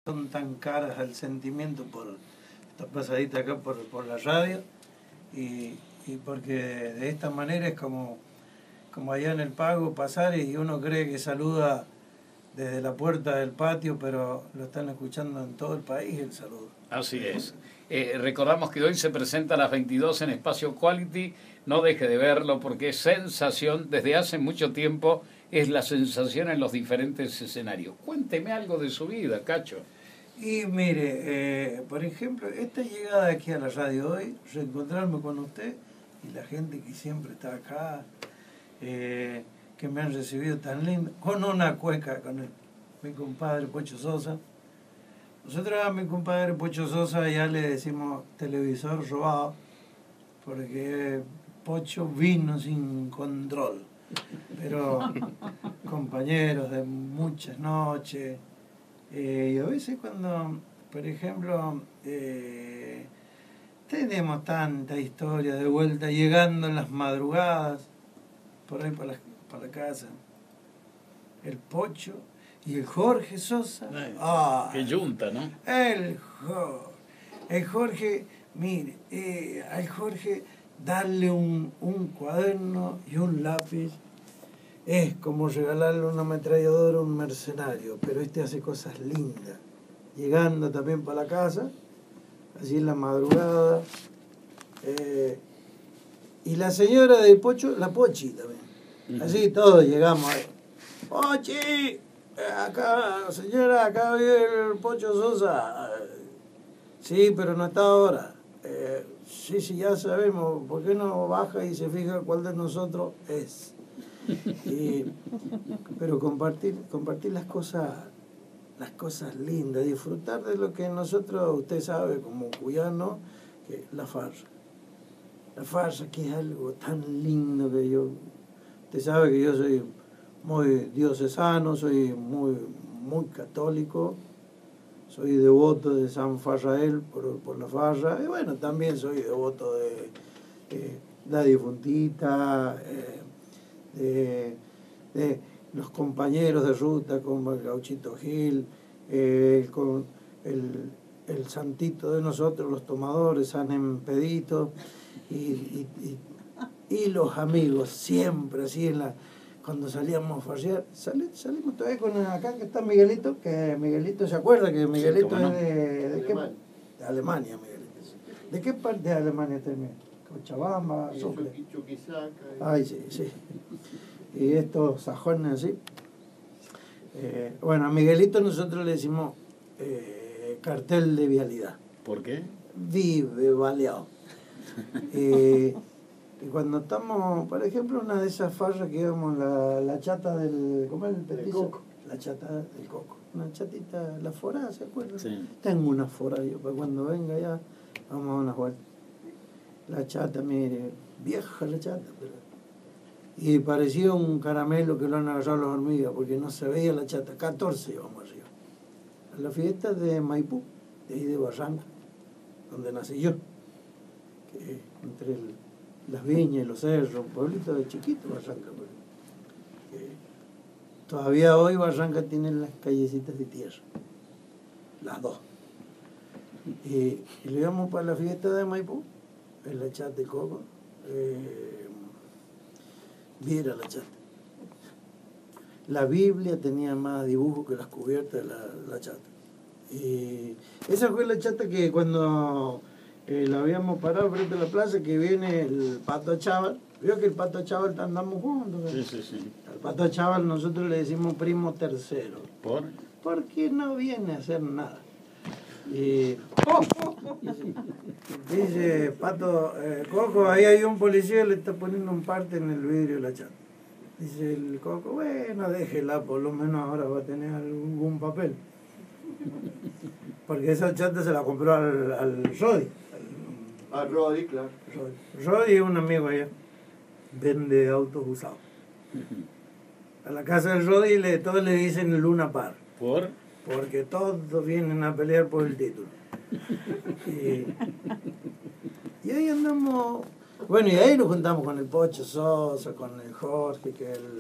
son tan caras al sentimiento por esta pasadita acá por la radio y porque de esta manera es como allá en el Pago pasar y uno cree que saluda desde la puerta del patio, pero lo están escuchando en todo el país el saludo. Así es. Recordamos que hoy se presenta a las 22 en Espacio Quality. No deje de verlo porque es sensación. Desde hace mucho tiempo es la sensación en los diferentes escenarios. Cuénteme algo de su vida, Cacho. Y mire, por ejemplo, esta llegada aquí a la radio hoy, reencontrarme con usted y la gente que siempre está acá, que me han recibido tan lindo, con una cueca con mi compadre Pocho Sosa. Nosotros a mi compadre Pocho Sosa ya le decimos televisor robado, porque Pocho vino sin control, pero compañeros de muchas noches, y a veces cuando, por ejemplo, tenemos tanta historia de vuelta, llegando en las madrugadas, por ahí para la casa, el Pocho y el Jorge Sosa. Qué yunta, ¿no? El Jorge, mire, al Jorge darle un cuaderno y un lápiz es como regalarle una ametralladora a un mercenario, pero este hace cosas lindas. Llegando también para la casa, así en la madrugada. Y la señora de Pocho, la Pochi también. Así todos llegamos ahí. ¡Pochi! Acá, señora, acá vive el Pocho Sosa. Sí, pero no está ahora. Sí, ya sabemos. ¿Por qué no baja y se fija cuál de nosotros es? Pero compartir las cosas lindas, disfrutar de lo que nosotros, usted sabe, como cuyano, que la farsa. La farsa, que es algo tan lindo que usted sabe que yo soy muy diocesano, soy muy católico, soy devoto de San Farrael por la farra, y bueno, también soy devoto de la difuntita, de los compañeros de ruta como el Gauchito Gil, con el santito de nosotros, los tomadores, San Empedito, y los amigos, siempre así cuando salíamos a farrear, salimos todavía con acá que está Miguelito, que Miguelito se acuerda que Miguelito es de Alemania, Miguelito. ¿De qué parte de Alemania está Miguel? Cochabamba, Sucre. Ay, sí. Y estos sajones así. Bueno, a Miguelito nosotros le decimos cartel de vialidad. ¿Por qué? Vive baleado. Y cuando estamos, por ejemplo, una de esas farras que íbamos, la chata del... ¿Cómo es el petiso? La chata del coco. Una chatita, la forada, ¿se acuerdan? Sí. Tengo una forada yo, para cuando venga ya, vamos a una vuelta. La chata, mire, vieja la chata, pero... Y parecía un caramelo que lo han agarrado las hormigas, porque no se veía la chata. 14 íbamos arriba. A la fiesta de Maipú, de ahí de Barranca, donde nací yo. Que entre las viñas y los cerros, un pueblito de chiquito Barranca. Todavía hoy Barranca tiene las callecitas de tierra, las dos. Y le íbamos para la fiesta de Maipú, en la chata de coco. Viera la chata. La Biblia tenía más dibujos que las cubiertas de la chata. Y esa fue la chata que cuando la habíamos parado frente a la plaza, que viene el Pato Chaval. Vio que el Pato Chaval andamos juntos. Sí. Al Pato Chaval nosotros le decimos primo tercero. ¿Por? Porque no viene a hacer nada. Y dice Pato, Coco, ahí hay un policía, le está poniendo un parte en el vidrio de la chata. Dice el Coco, bueno, déjela, por lo menos ahora va a tener algún papel. Porque esa chata se la compró al Rodi. Al Rodi, claro. Rodi es un amigo allá, vende autos usados. A la casa del Rodi todos le dicen Luna Par. ¿Por? Porque todos vienen a pelear por el título. Y ahí andamos. Bueno, y ahí nos juntamos con el Pocho Sosa, con el Jorge, que el